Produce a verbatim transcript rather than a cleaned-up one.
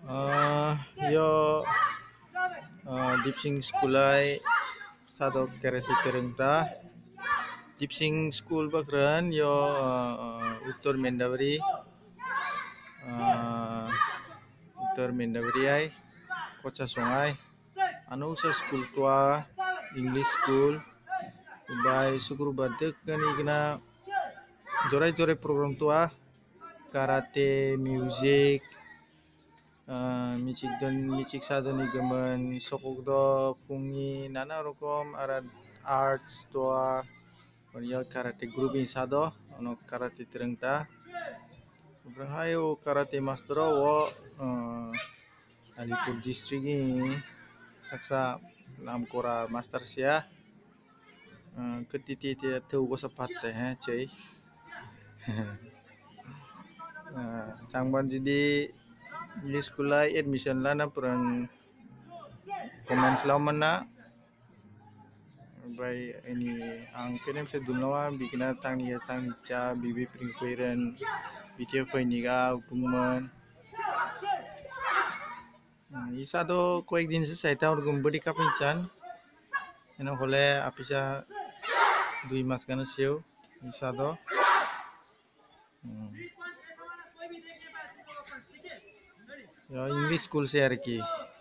Eh, yo eh, dipsing sekulai sado kereti terengta dipsing school bakran yo eh, uttor mendabri eh, uttor mendabri ai kocha songai anu sa school tua English school by sukuru badek kan igna jorai jorai program tua karate music uh, michik don michik sadoni gemen sokok do fungi nana rokom arad arts tua ya karate group in sado ono karate terengta berhayo karate master wo uh, Alipur district ini saksa namkora master sia uh, ketiti ti tu ko sapat teh cai uh, sangban jadi di sekolah admission lah na peran komen selama na by ini ang kenem se dunawa bikina tang ya tang cha bibi pringkuiran bitia fainiga upungman isa do koek din sa saita or gumbadi kapincan eno hole apisa dui mas kana siu isa do ya English school se ar ki